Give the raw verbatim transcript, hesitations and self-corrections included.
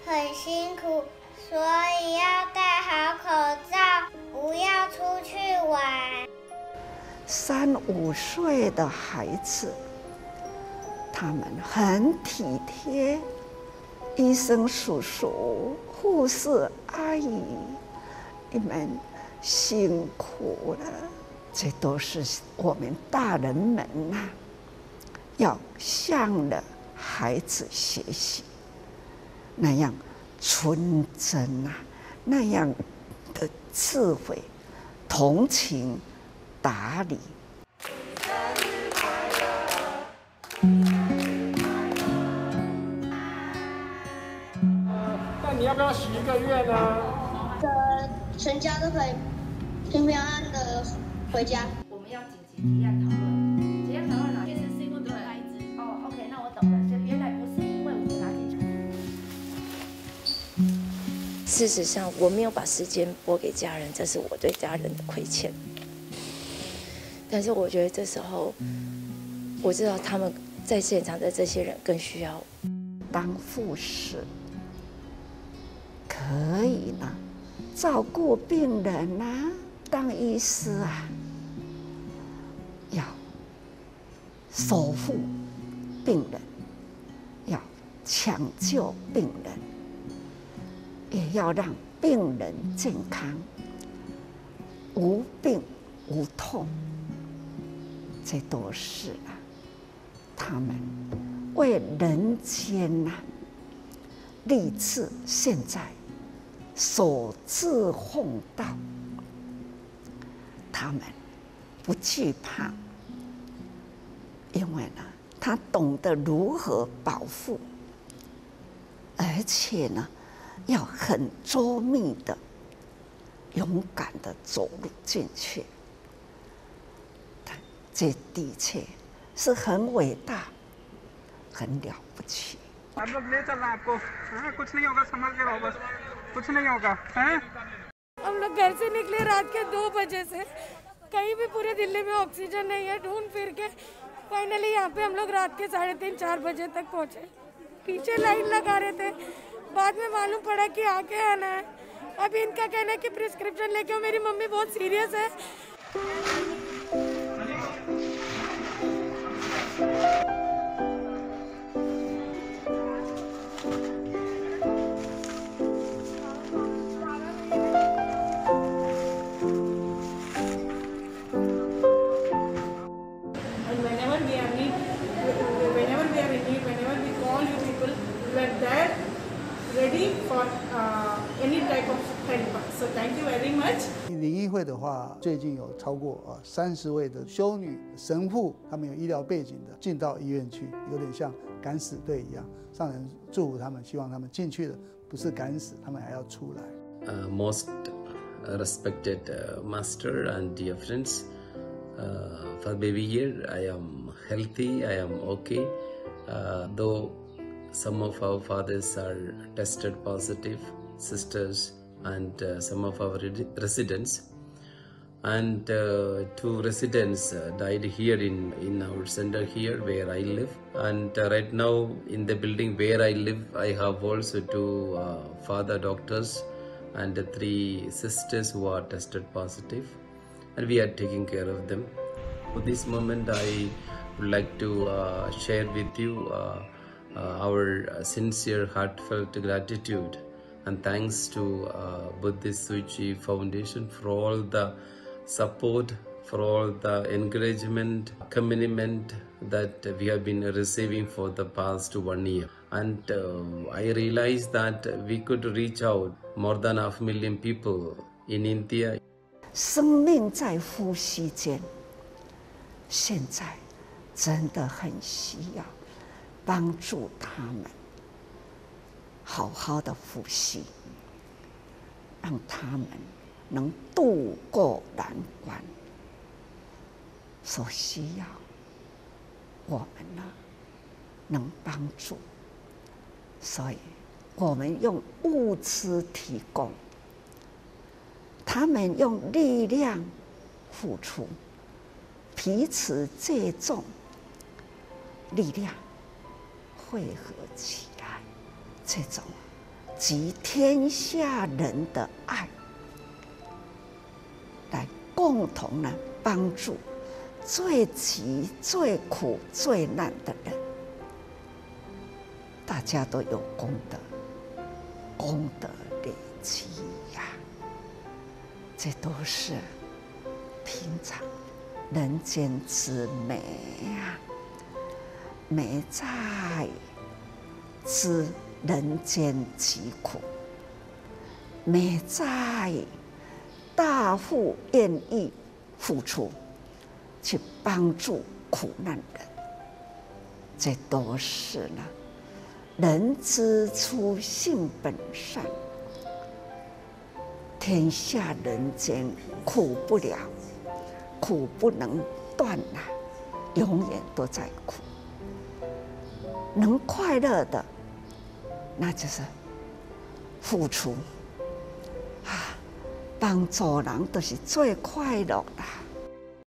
很辛苦，所以要戴好口罩，不要出去玩。 三五岁的孩子，他们很体贴，医生叔叔、护士阿姨，你们辛苦了。这都是我们大人们呐、啊，要向了孩子学习，那样纯真啊，那样的智慧、同情、达理。 那你要不要许一个愿呢？ 呃，全家都可以平平安安的回家。 我们要紧急提案讨论，提案讨论哪件事是因为没有孩子？哦 ，OK， 那我懂了，就原来不是因为我们拿进去。 事实上，我没有把时间拨给家人，这是我对家人的亏欠。但是我觉得这时候，我知道他们在现场的这些人更需要当护士，可以呢，照顾病人啊，当医师啊，要守护病人，要抢救病人，也要让病人健康，无病无痛。这都是啊，他们为人间呐、啊、立志，现在守志奉道，他们不惧怕，因为呢，他懂得如何保护，而且呢，要很周密的、勇敢的走入进去。这的确是很伟大、很了不起。 हम लोग ले चल आपको, कुछ नहीं होगा, संभल के रहो बस, कुछ नहीं होगा, हैं? हम लोग घर से निकले रात के दो बजे से, कहीं भी पूरे दिल्ली में ऑक्सीजन नहीं है, ढूंढ फिर के फाइनली यहाँ पे हम लोग रात के साढ़े तीन चार बजे तक पहुँचे। पीछे लाइन लगा रहे थे, बाद में मालूम पड़ा कि आगे आना है। अभी इनका कहना है कि प्रिस्क्रिप्शन लेके आओ, मेरी मम्मी बहुत सीरियस है। Ready for uh, any type of help. So thank you very much. 灵医会的话，最近有超过啊三十位的修女、神父，他们有医疗背景的进到医院去，有点像敢死队一样。上人祝福他们，希望他们进去的不是敢死，他们还要出来。 Uh, most respected uh, master and dear friends, uh, for baby here, I am healthy. I am okay. Uh, though some of our fathers are tested positive, sisters and uh, some of our residents, and uh, two residents uh, died here in in our center here where I live. And uh, right now in the building where I live, I have also two uh, father doctors and uh, three sisters who are tested positive, and we are taking care of them. For this moment, I would like to uh, share with you uh, Uh, our uh, sincere, heartfelt gratitude and thanks to uh, Buddhist Suchi Foundation for all the support, for all the encouragement, commitment that we have been receiving for the past one year. And uh, I realized that we could reach out more than half a million people in India. 生命在呼吸间，现在真的很需要帮助他们好好的呼吸，让他们能渡过难关。所需要我们呢，能帮助，所以我们用物资提供，他们用力量付出，彼此借重，力量汇合起来，这种集天下人的爱，来共同呢帮助最急、最苦、最难的人。大家都有功德，功德累积呀，这都是平常人间之美呀。美在知人间疾苦，美在大父愿意付出去帮助苦难人，这都是呢。人之初，性本善。天下人间苦不了，苦不能断啊，永远都在苦。能快乐的，那就是付出啊，帮助人都是最快乐的。